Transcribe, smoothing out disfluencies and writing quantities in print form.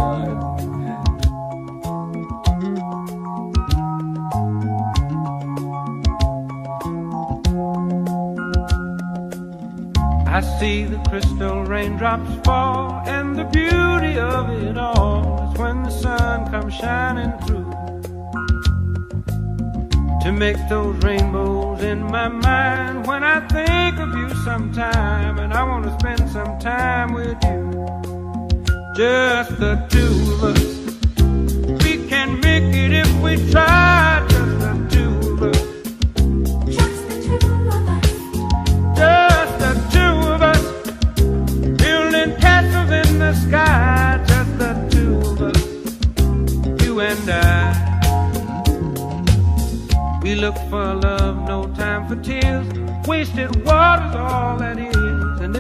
I see the crystal raindrops fall, and the beauty of it all is when the sun comes shining through to make those rainbows in my mind. When I think of you sometime, and I want to spend some time with you, just the two of us. We can make it if we try, just the two of us. Just the two of us. Just the two of us, building castles in the sky. Just the two of us, you and I. We look for love, no time for tears. Wasted water's all that is.